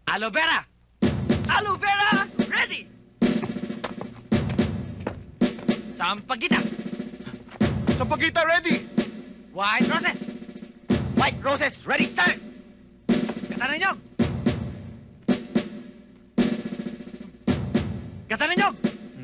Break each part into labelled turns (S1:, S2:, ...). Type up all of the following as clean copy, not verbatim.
S1: Aloe vera! Aloe vera, ready! Sampagita!
S2: Sampagita, ready!
S1: White roses! White roses, ready, start! Gata ng nyog! Gata ng nyog!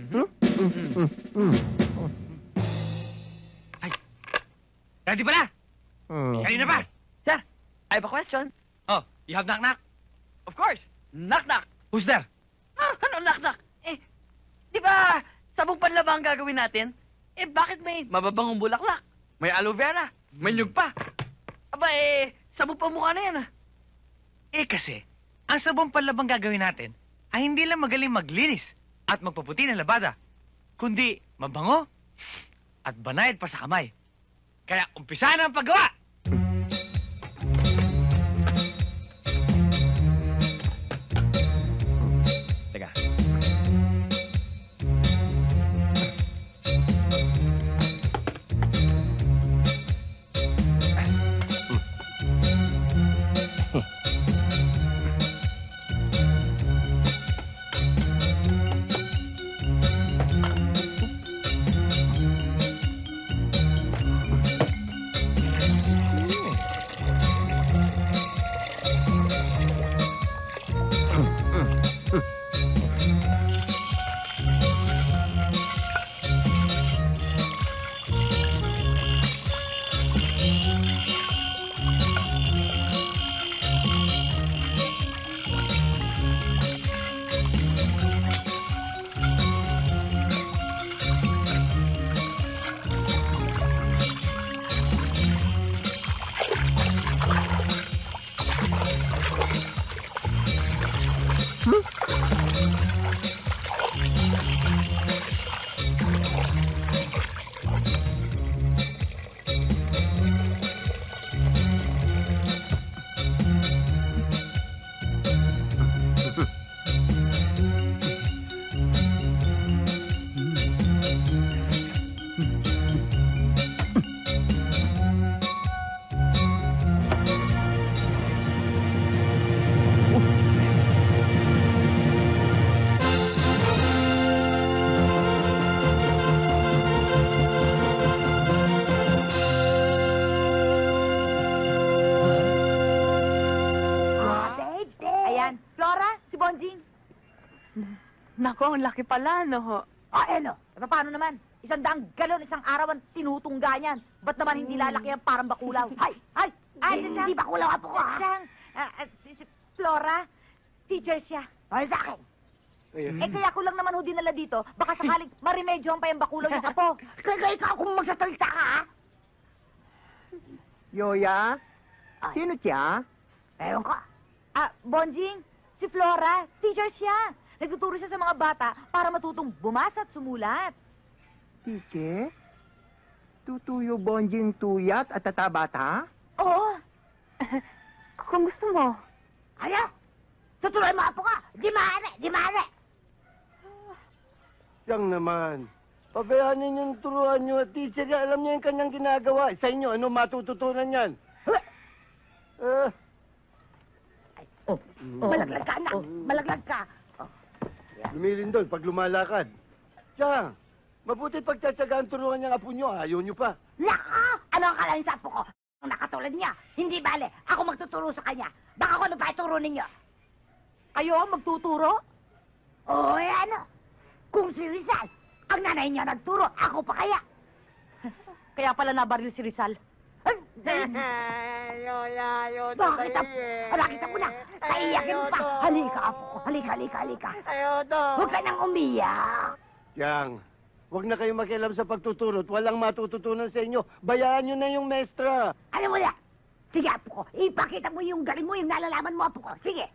S1: Ay, ready ba na? Kanina pa?
S3: Sir, I have a question.
S1: Oh, you have knock-knock?
S3: Of course. Knock-knock.
S1: Who's there?
S3: Ano knock-knock? Di ba, sabong panlaba ang gagawin natin? Bakit may mababangong bulaklak? May aloe vera? May nyug pa? Aba, sabong pamukha na yan,
S1: Kasi, ang sabong panlabang gagawin natin ay hindi lang magaling maglinis at magpaputi ng labada, kundi mabango at banayad pa sa kamay. Kaya umpisa na ang paggawa! Teka.
S4: Nako, ang laki pala, no?
S5: Paano naman? 100 galon, isang araw ang tinutungga niyan. Ba't naman hindi lalaki yan parang bakulaw? Ay, hindi bakulaw apo ko, ha? Si Flora, teacher siya. Ay, sa akin. Kaya ko lang naman ho dinala dito. Baka sakaling maremedyohan pa yung bakulaw yung apo. Kaya ikaw kung magsasalita ka, ha?
S6: Yoya? Sino siya?
S5: Ewan ko. Bonjing, si Flora, teacher siya. Nagtuturo siya sa mga bata para matutong bumasa at sumulat.
S6: Teacher? Tutuyo bonjing tuyat at tatabata?
S5: Oo.
S4: Kung gusto mo.
S5: Ano? Tutuloy mo apo ka. Di maaari.
S7: Yang naman. Pabayaan ninyong turuan nyo at teacher niya. Alam niya yung kanyang ginagawa. Sa inyo, ano matututunan yan?
S5: Malaglag ka, anak. Malaglag ka.
S7: Lumilin doon pag lumalakad. Tiyang, mabuti pagtsatsagaan turuan niyang apo nyo. Ayaw nyo pa.
S5: Naka! Ano ang kalahin sa apo ko? Ang nakatulad niya. Hindi bale. Ako magtuturo sa kanya. Baka ko ano pa ituro ninyo.
S4: Kayo ang magtuturo?
S5: Oo, ano? Kung si Rizal, ang nanay niya nagturo, ako pa kaya.
S4: Kaya pala nabaril si Rizal.
S5: Nakita mo na. Kaiyakin mo pa. Halika, apo ko. Halika. Huwag ka nang umiyak.
S7: Tiyang, huwag na kayo makialam sa pagtuturo at walang matututunan sa inyo. Bayaan nyo na yung mestra.
S5: Alam mo na. Sige, apo ko. Ipakita mo yung galing mo, yung nalalaman mo, apo ko. Sige.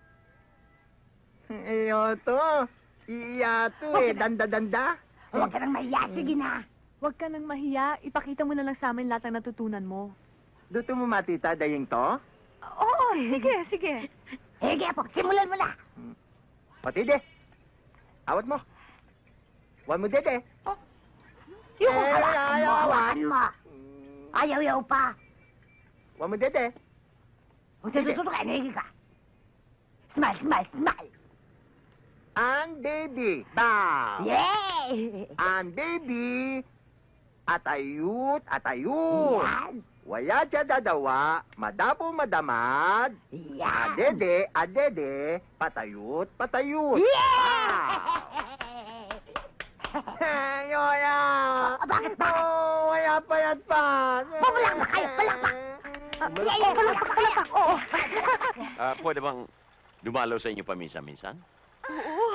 S6: Iyato, danda-danda.
S5: Huwag ka nang mahiya. Sige na.
S4: Huwag ka nang mahiya. Ipakita mo na lang sa amin lahat ng natutunan mo.
S6: Duto mo matita, dayeng to?
S4: Oo, sige.
S5: Sige, apo. Simulan mo na.
S6: Patide. Awat mo. Huwag mo dede.
S5: Yung hawakan mo. Ayaw pa.
S6: Huwag mo dede.
S5: Huwag tututo ka. Nahigi ka. Smile, smile, smile.
S6: Ang baby. Bow.
S5: Yay!
S6: Ang baby. Atayut, atayut.
S5: Yan.
S6: Waya siya dadawa, madapo madamad.
S5: Yan.
S6: Adede, patayut, patayut.
S5: Yeah!
S6: Yoya!
S5: Bakit ba?
S6: Oh, waya payat pa.
S5: Palakpak kayo, palakpak. Palakpak. Oo.
S8: Pwede bang dumalaw sa inyo paminsan-minsan?
S9: Oo.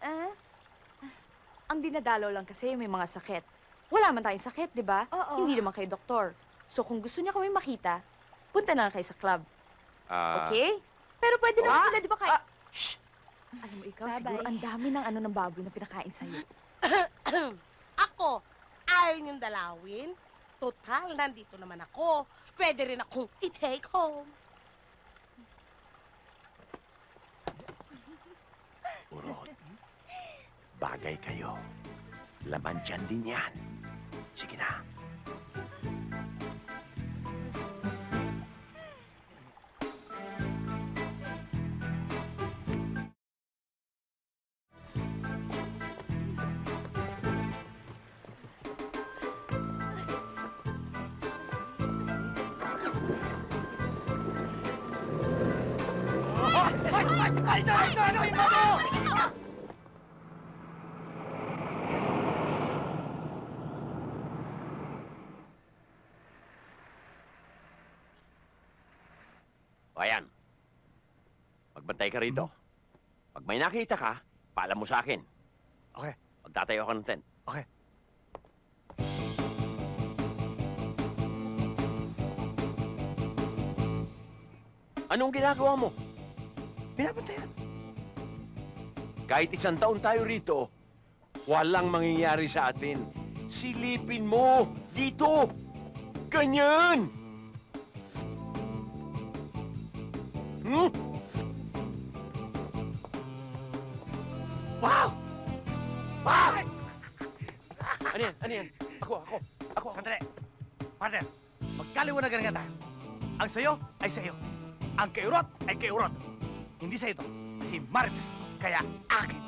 S9: Ang dinadalaw lang kasi may mga sakit. Wala man tayong sakit, di ba?
S4: Oo.
S9: Hindi naman kayo doktor. So kung gusto niya kami makita, punta na lang kayo sa club. Okay? Pero pwede naman sila, di ba kayo? Shh! Alam mo, ikaw
S4: Bye-bye.
S9: siguro ang dami ng ng baboy na pinakain sa'yo.
S10: Ako, ayaw niyong dalawin. Total, nandito naman ako. Pwede rin akong i-take home.
S8: Urot, bagay kayo. Laman dyan din yan. Sige na. O ayan. Magbantay ka rito. Pag may nakita ka, paalam mo sa akin.
S2: Okay.
S8: Magtatayo ka ng tent.
S2: Okay.
S8: Anong ginagawa mo?
S2: Pinabantayan.
S8: Kahit 1 taon tayo rito, walang mangyayari sa atin. Silipin mo! Dito! Ganyan! Hmm?
S1: Wow! Wow!
S8: Ano yan? Ano yan? Ako.
S1: Sandali. Partner, magkaliwanagan nga tayo. Ang sayo ay sayo. Ang kay Urot ay kay Urot. Hindi sa ito. Si Marites. Kaya akin.